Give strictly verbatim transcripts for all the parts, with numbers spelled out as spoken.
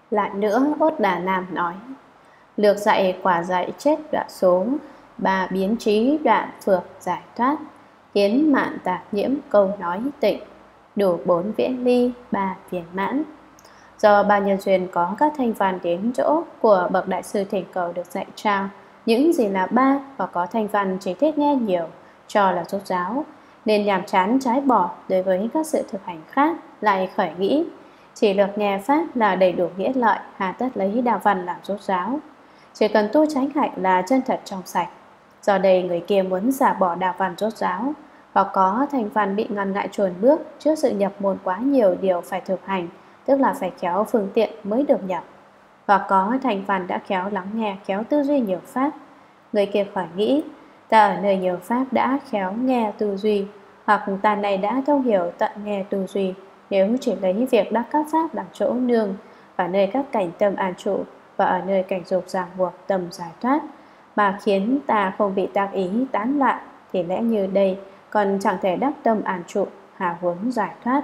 Lại nữa, Ốt Đà Nam nói: lược dạy quả dạy chết đoạn số, ba biến trí đoạn phược giải thoát, kiến mạn tạp nhiễm câu nói tịnh, đủ bốn viễn ly ba viên mãn. Do ba nhân duyên có các thanh văn đến chỗ của bậc đại sư thỉnh cầu được dạy trao những gì là ba, và có thanh văn chỉ thích nghe nhiều cho là rốt ráo, nên nhàm chán trái bỏ đối với các sự thực hành khác, lại khởi nghĩ chỉ được nghe pháp là đầy đủ nghĩa lợi, hà tất lấy đạo văn làm rốt ráo. Chỉ cần tu chánh hạnh là chân thật trong sạch. Do đây người kia muốn giả bỏ đạo văn rốt ráo, hoặc có thành văn bị ngăn ngại chuồn bước trước sự nhập môn quá nhiều điều phải thực hành, tức là phải khéo phương tiện mới được nhập, hoặc có thành văn đã khéo lắng nghe, khéo tư duy nhiều pháp. Người kia khỏi nghĩ ta ở nơi nhiều pháp đã khéo nghe tư duy, hoặc ta này đã thông hiểu tận nghe tư duy. Nếu chỉ lấy việc đắc các pháp làm chỗ nương, và nơi các cảnh tâm an trụ, và ở nơi cảnh dục ràng buộc tâm giải thoát, mà khiến ta không bị tác ý tán loạn, thì lẽ như đây còn chẳng thể đắc tâm an trụ, hà huống giải thoát.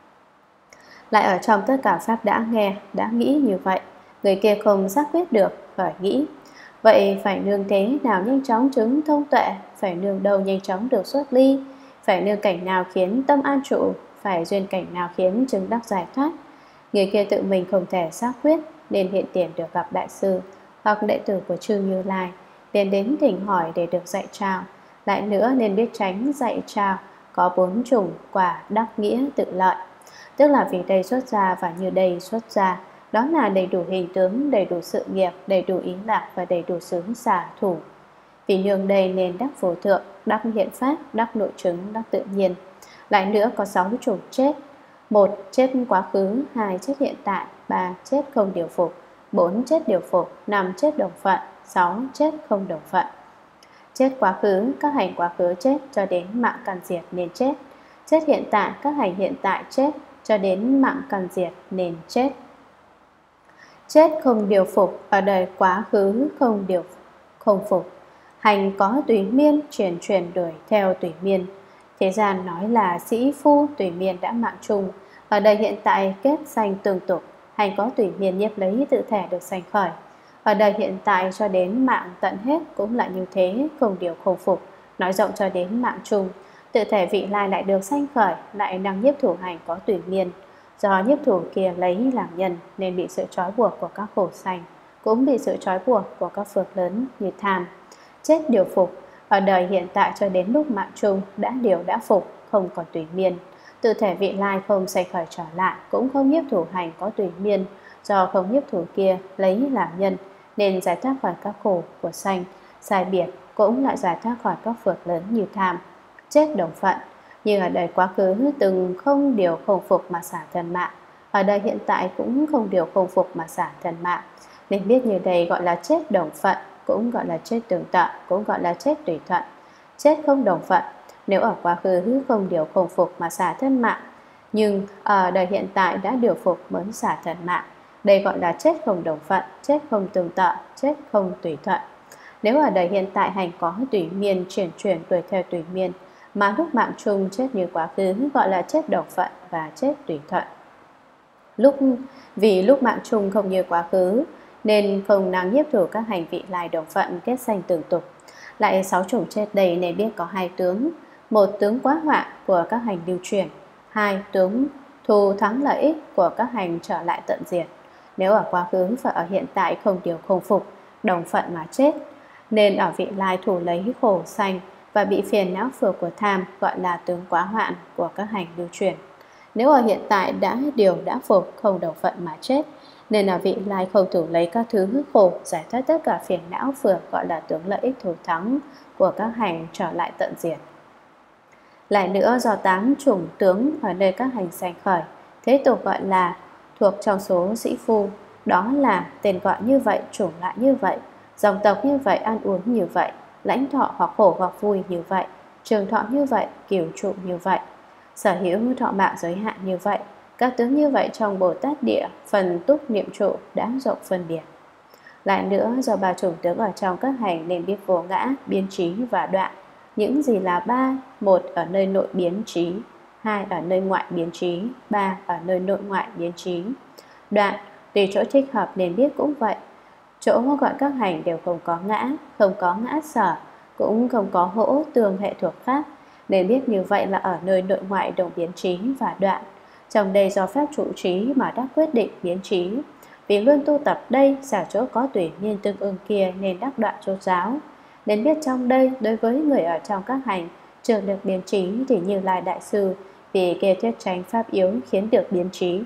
Lại ở trong tất cả pháp đã nghe, đã nghĩ như vậy, người kia không xác quyết được, phải nghĩ vậy phải nương thế nào nhanh chóng chứng thông tuệ, phải nương đâu nhanh chóng được xuất ly, phải nương cảnh nào khiến tâm an trụ, phải duyên cảnh nào khiến chứng đắc giải thoát. Người kia tự mình không thể xác quyết, nên hiện tiền được gặp đại sư hoặc đệ tử của Chư Như Lai, liền đến thỉnh hỏi để được dạy trao. Lại nữa nên biết tránh dạy trao có bốn chủng quả đắc nghĩa tự lợi, tức là vì đây xuất gia và như đây xuất gia, đó là đầy đủ hình tướng, đầy đủ sự nghiệp, đầy đủ ý lạc và đầy đủ xứ xả thủ. Vì nương đây nên đắc vô thượng, đắc hiện pháp, đắc nội chứng, đắc tự nhiên. Lại nữa có sáu chủng chết: một chết quá khứ, hai chết hiện tại, ba chết không điều phục, bốn chết điều phục, năm chết đồng phận, sáu chết không đồng phận. Chết quá khứ, các hành quá khứ chết cho đến mạng căn diệt nên chết. Chết hiện tại, các hành hiện tại chết cho đến mạng căn diệt nên chết. Chết không điều phục, ở đời quá khứ không điều không phục. Hành có tùy miên, chuyển chuyển đổi theo tùy miên. Thế gian nói là sĩ phu tùy miên đã mạng chung, ở đời hiện tại kết sanh tương tục. Hành có tùy miên nhiếp lấy tự thể được sanh khởi, ở đời hiện tại cho đến mạng tận hết cũng lại như thế, không điều không phục. Nói rộng cho đến mạng chung, tự thể vị lai lại được sanh khởi, lại năng nhiếp thủ hành có tùy miên. Do nhiếp thủ kia lấy làm nhân nên bị sự trói buộc của các khổ sanh, cũng bị sự trói buộc của các phước lớn như tham. Chết điều phục, ở đời hiện tại cho đến lúc mạng chung đã điều đã phục, không còn tùy miên. Tự thể vị lai không sanh khởi trở lại, cũng không nhiếp thủ hành có tùy miên. Do không nhiếp thủ kia lấy làm nhân nên giải thoát khỏi các khổ của sanh, sai biệt, cũng lại giải thoát khỏi các phước lớn như tham. Chết đồng phận, như ở đời quá khứ từng không điều không phục mà xả thân mạng, ở đời hiện tại cũng không điều không phục mà xả thân mạng. Nên biết như đây gọi là chết đồng phận, cũng gọi là chết tương tự, cũng gọi là chết tùy thuận. Chết không đồng phận, nếu ở quá khứ không điều không phục mà xả thân mạng, nhưng ở đời hiện tại đã điều phục mới xả thân mạng, đây gọi là chết không đồng phận, chết không tương tự, chết không tùy thuận. Nếu ở đời hiện tại hành có tùy miên, chuyển chuyển đuổi theo tùy miên, mà lúc mạng chung chết như quá khứ, gọi là chết đồng phận và chết tùy thuận. Lúc vì lúc mạng chung không như quá khứ nên không năng nhiếp thủ các hành vị lai đồng phận kết sanh tương tục. Lại sáu chủng chết đây nên biết có hai tướng: một tướng quá hoạ của các hành lưu chuyển, hai tướng thù thắng lợi ích của các hành trở lại tận diệt. Nếu ở quá khứ và ở hiện tại không điều không phục, đồng phận mà chết, nên ở vị lai thủ lấy khổ sanh và bị phiền não phược của tham, gọi là tướng quá hoạn của các hành lưu chuyển. Nếu ở hiện tại đã điều đã phục, không đồng phận mà chết, nên ở vị lai không thủ lấy các thứ khổ, giải thoát tất cả phiền não phược, gọi là tướng lợi ích thù thắng của các hành trở lại tận diệt. Lại nữa do tám chủng tướng ở nơi các hành sanh khởi, thế tục gọi là thuộc trong số sĩ phu, đó là tên gọi như vậy, chủng loại như vậy, dòng tộc như vậy, ăn uống như vậy, lãnh thọ hoặc khổ hoặc vui như vậy, trường thọ như vậy, cửu trụ như vậy, sở hữu thọ mạng giới hạn như vậy. Các tướng như vậy trong Bồ Tát địa phần túc niệm trụ đã rộng phân biệt. Lại nữa do ba chủng tướng ở trong các hành nên biết vô ngã, biến trí và đoạn. Những gì là ba: một ở nơi nội biến trí, hai ở nơi ngoại biến trí, ba ở nơi nội ngoại biến trí. Đoạn Tùy chỗ thích hợp nên biết cũng vậy. Chỗ gọi các hành đều không có ngã, không có ngã sở, cũng không có hỗ tương hệ thuộc khác, nên biết như vậy là ở nơi nội ngoại đồng biến trí và đoạn. Trong đây do phép trụ trí mà đắc quyết định biến trí. Vì luôn tu tập đây, xả chỗ có tùy nhiên tương ưng kia nên đắc đoạn rốt ráo. Nên biết trong đây, đối với người ở trong các hành chưa được biến trí thì Như Lai Đại Sư, vì kia thuyết tránh pháp yếu khiến được biến trí.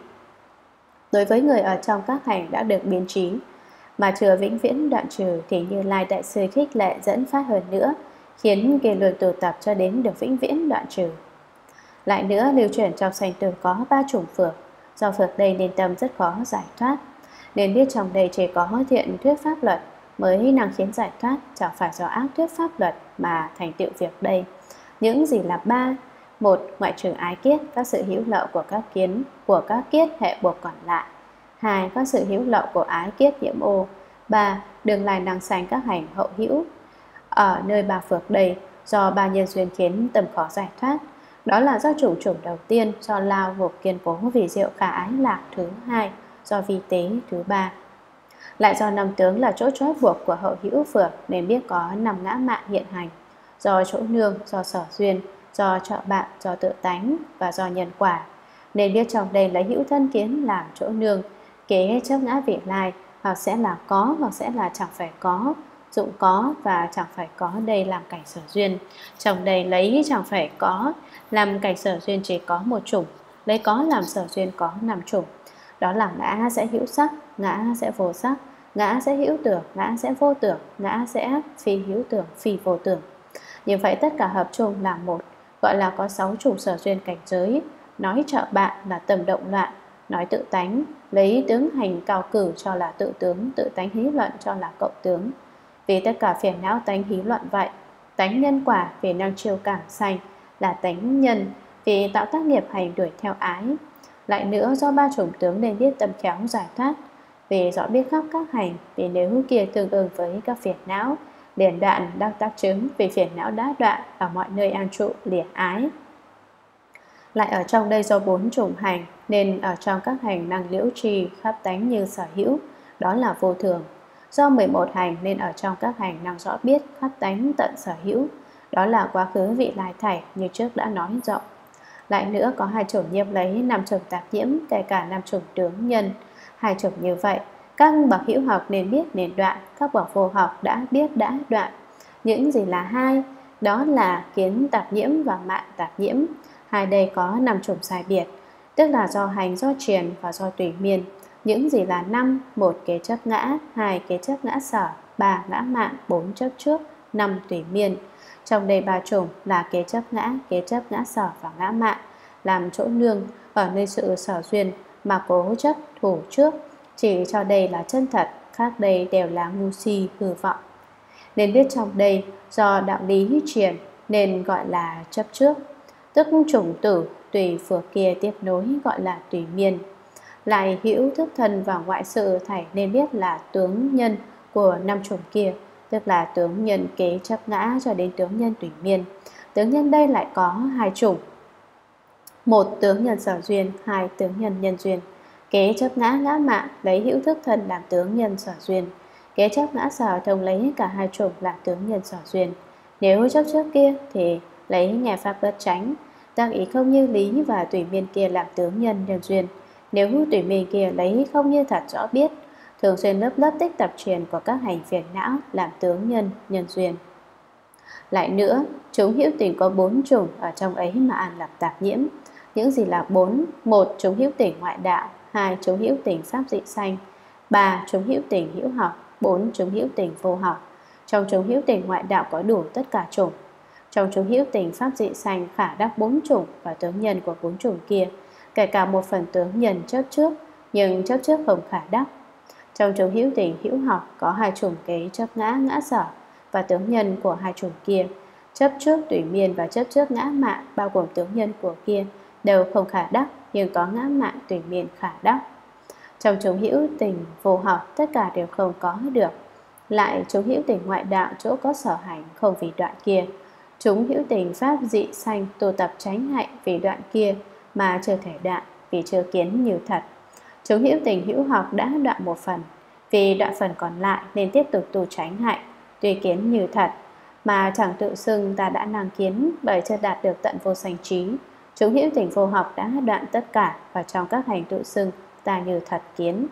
Đối với người ở trong các hành đã được biến trí mà chưa vĩnh viễn đoạn trừ thì Như Lai Đại Sư khích lệ dẫn phát hơn nữa, khiến kia luôn tu tập cho đến được vĩnh viễn đoạn trừ. Lại nữa, lưu truyền trong sanh tử có ba chủng phược, do phược đây nên tâm rất khó giải thoát, nên biết trong đây chỉ có thiện thuyết pháp luật mới năng khiến giải thoát, chẳng phải do ác thuyết pháp luật mà thành tựu việc đây. Những gì là ba? Một, ngoại trừ ái kiết, các sự hữu lậu của các kiến của các kiết hệ buộc còn lại. Hai, các sự hữu lậu của ái kiết nhiễm ô. Ba, đường lai năng sanh các hành hậu hữu. Ở nơi ba phược đây, do ba nhân duyên khiến tâm khó giải thoát. Đó là do chủng chủng đầu tiên, do lao ngục kiên cố vì diệu khả ái lạc thứ hai, do vi tế thứ ba. Lại do năm tướng là chỗ trói buộc của hậu hữu phược nên biết có năm ngã mạn hiện hành, do chỗ nương, do sở duyên, do trợ bạn, do tự tánh và do nhân quả. Nên biết trong đây lấy hữu thân kiến làm chỗ nương, kế chấp ngã vị lai, hoặc sẽ là có hoặc sẽ là chẳng phải có, dụng có và chẳng phải có đây làm cảnh sở duyên. Trong đây lấy chẳng phải có làm cảnh sở duyên chỉ có một chủng, lấy có làm sở duyên có năm chủng. Đó là ngã sẽ hữu sắc, ngã sẽ vô sắc, ngã sẽ hữu tưởng, ngã sẽ vô tưởng, ngã sẽ phi hữu tưởng, phi vô tưởng. Như vậy tất cả hợp chung là một, gọi là có sáu chủng sở duyên cảnh giới. Nói trợ bạn là tâm động loạn, nói tự tánh, lấy tướng hành cao cử cho là tự tướng, tự tánh hí luận cho là cộng tướng. Vì tất cả phiền não tánh hí luận vậy. Tánh nhân quả vì năng chiêu cảm sanh là tánh nhân, vì tạo tác nghiệp hành đuổi theo ái. Lại nữa do ba chủng tướng nên biết tâm khéo giải thoát, vì rõ biết khắp các hành, vì nếu kia tương ứng với các phiền não liền đoạn đang tác chứng, vì phiền não đã đoạn ở mọi nơi an trụ lìa ái. Lại ở trong đây do bốn chủng hành nên ở trong các hành năng liễu trì khắp tánh như sở hữu, đó là vô thường. Do mười một hành nên ở trong các hành năng rõ biết khắp tánh tận sở hữu, đó là quá khứ vị lai thảy như trước đã nói rộng. Lại nữa có hai chủng nhiễm lấy năm chủng tạp nhiễm, kể cả năm chủng tướng nhân. Hai chủng như vậy, các bậc hữu học nên biết nên đoạn, các bậc vô học đã biết đã đoạn. Những gì là hai? Đó là kiến tạp nhiễm và mạn tạp nhiễm. Hai đây có năm chủng sai biệt, tức là do hành, do triền và do tùy miên. Những gì là năm? Một kế chấp ngã, hai kế chấp ngã sở, ba ngã mạn, bốn chấp trước, năm tùy miên. Trong đây ba chủng là kế chấp ngã, kế chấp ngã sở và ngã mạn làm chỗ nương ở nơi sự sở duyên mà cố chấp thủ trước, chỉ cho đây là chân thật, khác đây đều là ngu si hư vọng. Nên biết trong đây do đạo lý truyền nên gọi là chấp trước, tức chủng tử tùy phược kia tiếp nối gọi là tùy miên. Lại hữu thức thân và ngoại sự thảy nên biết là tướng nhân của năm chủng kia, tức là tướng nhân kế chấp ngã cho đến tướng nhân tùy miên. Tướng nhân đây lại có hai chủng, một tướng nhân sở duyên, hai tướng nhân nhân duyên. Kế chấp ngã ngã mạn lấy hữu thức thân làm tướng nhân sở duyên, kế chấp ngã sở thông lấy cả hai chủng làm tướng nhân sở duyên. Nếu chấp trước kia thì lấy nghe pháp bất tránh, tác ý không như lý và tùy miên kia làm tướng nhân nhân duyên. Nếu tùy miên kia lấy không như thật rõ biết, thường xuyên lớp lớp tích tập truyền của các hành phiền não làm tướng nhân nhân duyên. Lại nữa, chúng hữu tình có bốn chủng ở trong ấy mà an lập tạp nhiễm. Những gì là bốn? Một, chúng hữu tình ngoại đạo. Hai, chúng hữu tình pháp dị sanh. Ba, chúng hữu tình hữu học. Bốn, chúng hữu tình vô học. Trong chúng hữu tình ngoại đạo có đủ tất cả chủng. Trong chúng hữu tình pháp dị sanh khả đắc bốn chủng và tướng nhân của bốn chủng kia, kể cả một phần tướng nhân chấp trước, nhưng chấp trước không khả đắc. Trong chúng hữu tình hữu học có hai chủng kế chấp ngã ngã sở và tướng nhân của hai chủng kia, chấp trước tùy miên và chấp trước ngã mạn bao gồm tướng nhân của kia đều không khả đắc, nhưng có ngã mạn tùy miên khả đắc. Trong chúng hữu tình vô học tất cả đều không có được. Lại chúng hữu tình ngoại đạo chỗ có sở hành không vì đoạn kia. Chúng hữu tình pháp dị sanh tu tập tránh hạnh vì đoạn kia mà chưa thể đoạn, vì chưa kiến nhiều thật. Chúng hữu tình hữu học đã đoạn một phần, vì đoạn phần còn lại nên tiếp tục tu tránh hạnh, tuy kiến như thật, mà chẳng tự xưng ta đã năng kiến, bởi chưa đạt được tận vô sanh trí. Chúng hữu tình vô học đã đoạn tất cả, và trong các hành tự xưng ta như thật kiến.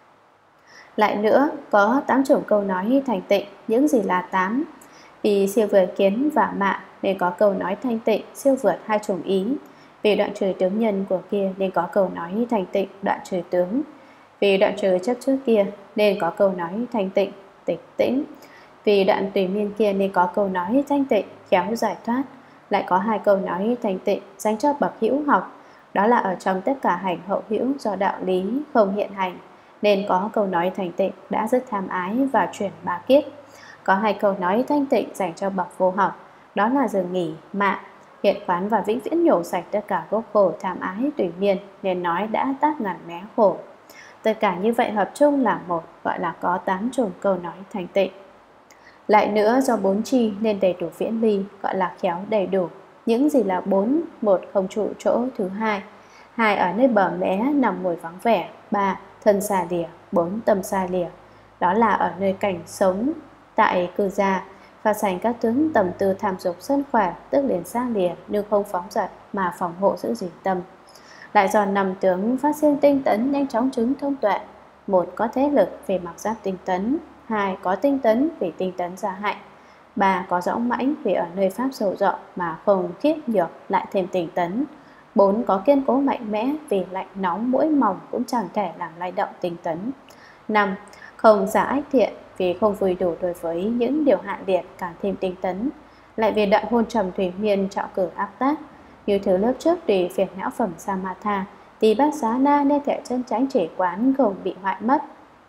Lại nữa, có tám chủng câu nói thanh tịnh. Những gì là tám? Vì siêu vượt kiến và mạ nên có câu nói thanh tịnh siêu vượt hai chủng ý. Vì đoạn trừ tướng nhân của kia nên có câu nói thanh tịnh đoạn trừ tướng. Vì đoạn trừ chấp trước kia nên có câu nói thanh tịnh tịch tĩnh. Vì đoạn tùy miên kia nên có câu nói thanh tịnh khéo giải thoát. Lại có hai câu nói thanh tịnh dành cho bậc hữu học. Đó là ở trong tất cả hành hậu hữu do đạo lý không hiện hành, nên có câu nói thanh tịnh đã dứt tham ái và chuyển ba kiết. Có hai câu nói thanh tịnh dành cho bậc vô học, đó là dừng nghỉ, mạ, hiện quán và vĩnh viễn nhổ sạch tất cả gốc khổ tham ái tùy miên, nên nói đã tác ngàn mé khổ. Tất cả như vậy hợp chung là một, gọi là có tám chủng câu nói thanh tịnh. Lại nữa, do bốn chi nên đầy đủ viễn ly, gọi là khéo đầy đủ. Những gì là bốn? Một, không trụ chỗ. Thứ hai, hai, ở nơi bờ mé nằm ngồi vắng vẻ. Ba, thân xa lìa. Bốn, tâm xa lìa. Đó là ở nơi cảnh sống tại cư gia, và sành các tướng tầm tư tham dục sân khỏe, tức liền xa lìa, nhưng không phóng dật mà phòng hộ giữ gìn tâm. Lại do năm tướng phát sinh tinh tấn nhanh chóng chứng thông tuệ. Một, có thế lực vì mặc giáp tinh tấn. Hai, có tinh tấn vì tinh tấn gia hạnh. Ba, có dõng mãnh vì ở nơi pháp sâu rộng mà không khiếp nhược lại thêm tinh tấn. Bốn, có kiên cố mạnh mẽ vì lạnh nóng mũi mỏng cũng chẳng thể làm lay động tinh tấn. Năm, không giả ách thiện vì không vui đủ đối với những điều hạn liệt càng thêm tinh tấn. Lại vì đoạn hôn trầm thủy miên trọng cử áp tác, như thứ lớp trước tùy phiền não phẩm Samatha, tỳ bát xá na nên thể chân chánh chỉ quán không bị hoại mất.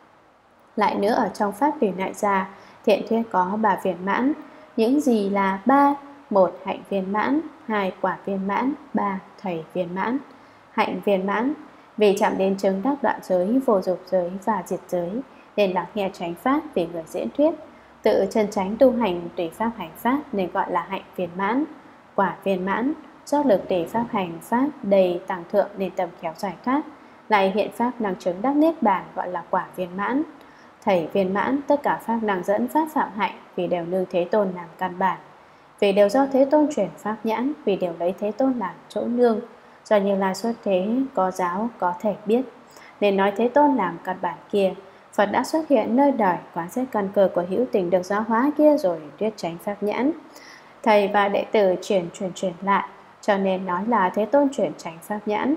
Lại nữa ở trong pháp tùy nại gia, thiện thuyết có ba viên mãn. Những gì là ba? Một, hạnh viên mãn. Hai, quả viên mãn. Ba, thầy viên mãn. Hạnh viên mãn vì chạm đến chứng đắc đoạn giới, vô dục giới và diệt giới, nên lắng nghe chánh pháp vì người diễn thuyết, tự chân chánh tu hành tùy pháp hành pháp nên gọi là hạnh viên mãn. Quả viên mãn do lực tùy pháp hành pháp đầy tăng thượng nên tâm khéo giải thoát, lại hiện pháp năng chứng đắc niết bàn gọi là quả viên mãn. Thầy viên mãn tất cả pháp năng dẫn pháp phạm hạnh vì đều nương Thế Tôn làm căn bản, vì đều do Thế Tôn chuyển pháp nhãn, vì đều lấy Thế Tôn làm chỗ nương. Do Như Lai xuất thế có giáo có thể biết, nên nói Thế Tôn làm căn bản kia. Phật đã xuất hiện nơi đời, quán xét căn cơ của hữu tình được giáo hóa kia rồi thuyết tránh pháp nhãn. Thầy và đệ tử chuyển truyền truyền lại, cho nên nói là Thế Tôn chuyển tránh pháp nhãn.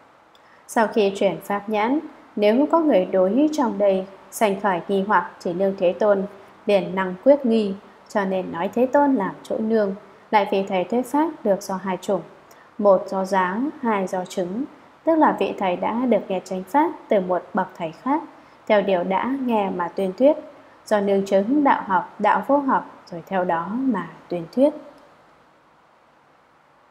Sau khi chuyển pháp nhãn, nếu có người đối trong đây sanh khởi nghi hoặc, chỉ nương Thế Tôn liền năng quyết nghi, cho nên nói Thế Tôn làm chỗ nương. Lại vì thầy thuyết pháp được do hai chủng, một do giáo, hai do chứng, tức là vị thầy đã được nghe chánh pháp từ một bậc thầy khác, theo điều đã nghe mà tuyên thuyết, do nương chứng đạo học, đạo vô học, rồi theo đó mà tuyên thuyết.